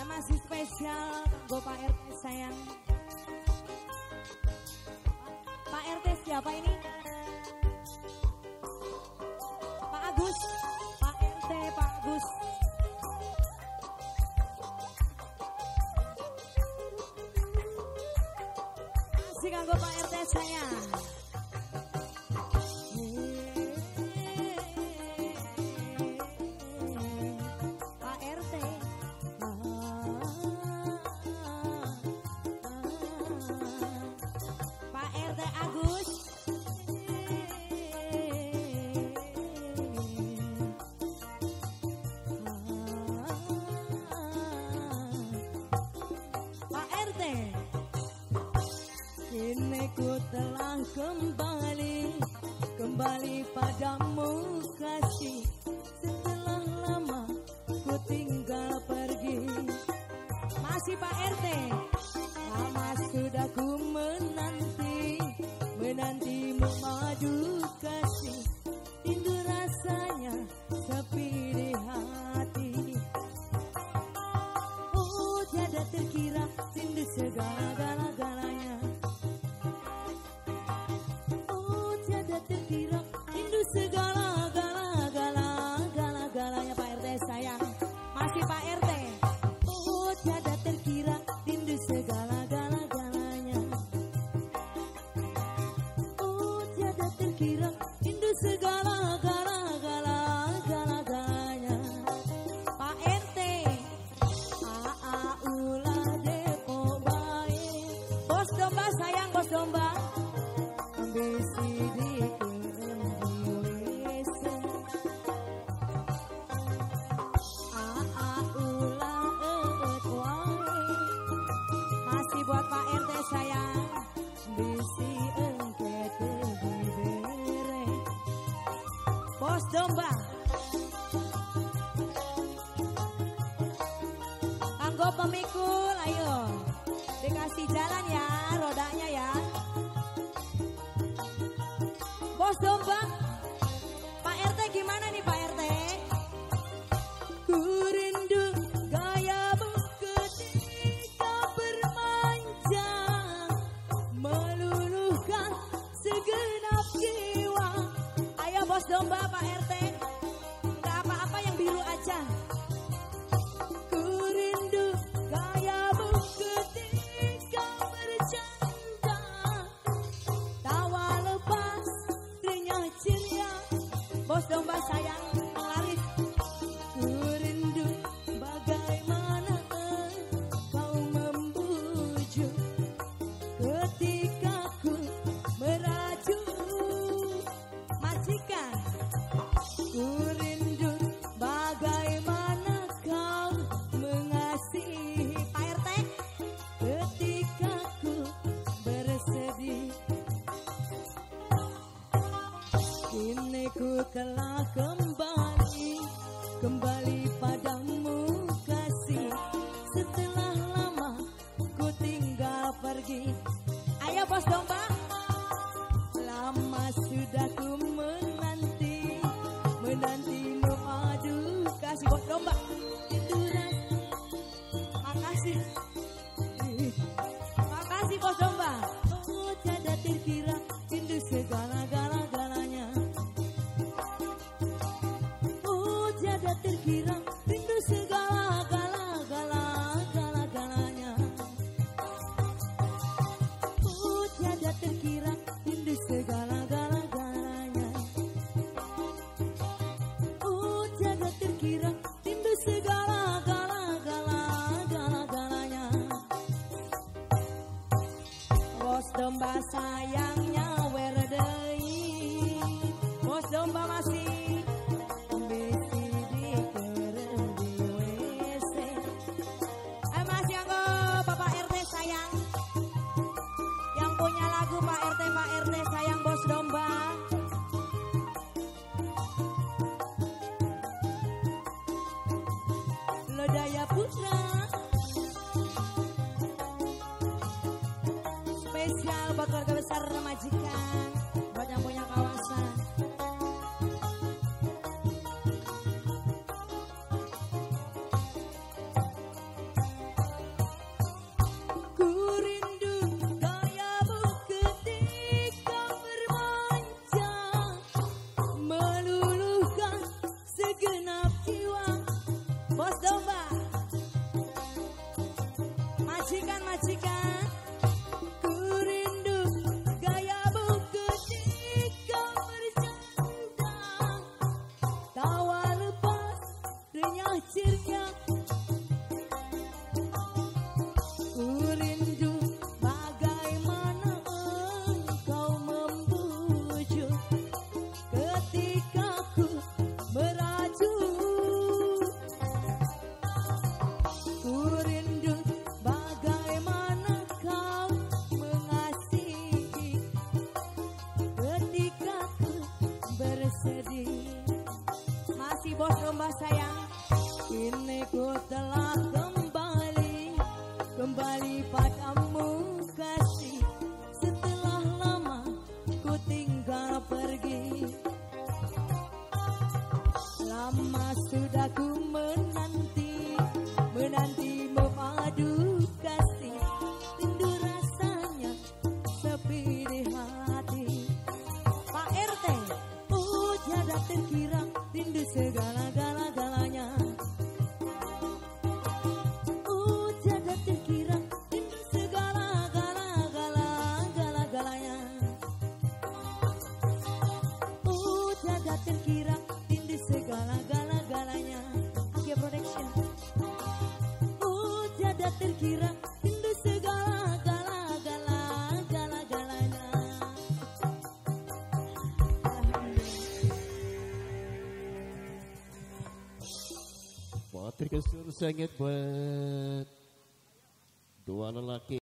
Masih spesial kanggo Pak RT sayang. Pak RT siapa ini? Pak Agus. Pak RT Pak Agus. Masih kanggo Pak RT sayang. Telah kembali padamu kasih, setelah lama ku tinggal pergi. Masih Pak RT, lama sudah ku menanti memadu kasih, rindu rasanya sepi di hati. Oh tiada terkira rindu segala-galanya. Terkira rindu segala-galanya Pak RT sayang. Masih Pak RT. Oh tiada terkira rindu segala-galanya. Oh tiada terkira rindu segala-galanya. Pak RT. Ulah depo bae. Bos domba sayang, bos domba. Ambisi di buat Pak RT sayang, bisi engke bere. Bos domba, kanggo pemikul, ayo dikasih jalan ya, rodanya ya. Bos domba, Pak RT gimana nih Pak RT? Ku rindu gayamu ketika bermanja, meluluhkan segenap jiwa. Ayo bos domba Pak RT, nggak apa-apa yang biru aja. Ku rindu gayamu ketika bercanda, tawa lepas rinyah ceria. Bos domba sayang penglaris. Ku rindu bagaimana kau membujuk ketika ku merajuk majikan. Ku rindu bagaimana kau mengasihi Pak RT ketika ku bersedih. Kini ku telah kembali padamu kasih, setelah lama ku tinggal pergi. Ayo bos domba, lama sudah ku menanti memadu kasih. Bos domba itu makasih bos domba. Oh tiada terkira rindu segala-galanya. Oh tiada terkira rindu segala-galanya. Oh tiada terkira rindu segala-galanya. Oh tiada terkira rindu segala-galanya. Bos domba sayangnya werdei. Bos domba masih bisi di WC. Masih anggo Bapak RT sayang, yang punya lagu Pak RT sayang bos domba. Lodaya Putra spesial buat keluarga besar majikan, buat yang punya kawasan. kirang rindu segala-galanya. Matur kasih sangat buat dua lelaki.